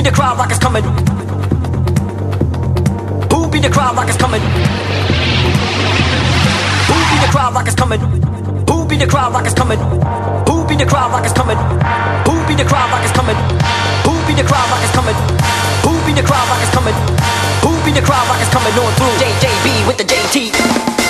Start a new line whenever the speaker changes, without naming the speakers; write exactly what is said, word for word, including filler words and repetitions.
the crowd rockers coming? Who be the crowd rockers coming? Who be the crowd rockers coming? Who be the crowd rockers coming? Who be the crowd rockers coming? Who be the crowd rockers coming? Who be the crowd rockers coming? Who be the crowd rockers coming? Who be the crowd rockers coming on through? J J B with the J T.